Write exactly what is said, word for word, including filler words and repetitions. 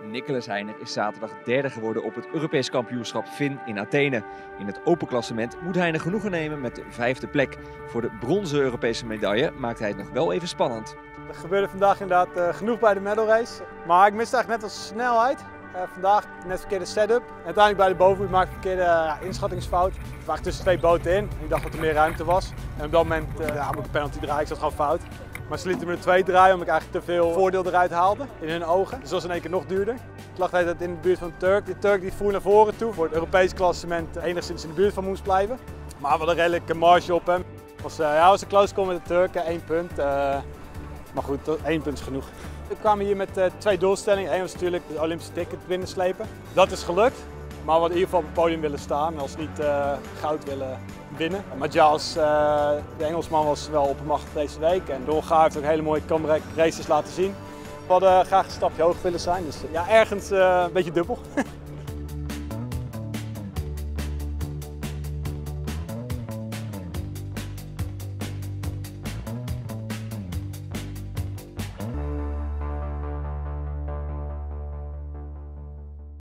Nicolas Heijner is zaterdag derde geworden op het Europees kampioenschap F I N in Athene. In het open klassement moet Heijner genoegen nemen met de vijfde plek. Voor de bronzen Europese medaille maakt hij het nog wel even spannend. Er gebeurde vandaag inderdaad uh, genoeg bij de medal race, maar ik miste eigenlijk net als snelheid. Uh, vandaag net verkeerde setup. En uiteindelijk bij de bovenboot maakte ik een verkeerde uh, inschattingsfout. Ik was tussen twee boten in en ik dacht dat er meer ruimte was. En op dat moment uh, ja, moet ik een penalty draaien, ik zat gewoon fout. Maar ze lieten me er twee draaien omdat ik eigenlijk te veel voordeel eruit haalde in hun ogen. Dus dat was in één keer nog duurder. Ik lag in de buurt van de Turk. Die Turk die voer naar voren toe voor het Europees klassement enigszins in de buurt van moest blijven. Maar we hadden een redelijke marge op hem. Het was, uh, ja, was een close call met de Turken, één punt. Uh, maar goed, één punt is genoeg. We kwamen hier met uh, twee doelstellingen. Eén was natuurlijk de Olympische ticket binnenslepen. Dat is gelukt. Maar we hadden in ieder geval op het podium willen staan als niet uh, goud willen winnen. Maar Giles, uh, de Engelsman, was wel oppermachtig deze week. En de Hongaar heeft ook hele mooie comeback races laten zien. We hadden graag een stapje hoog willen zijn. Dus ja, ergens uh, een beetje dubbel.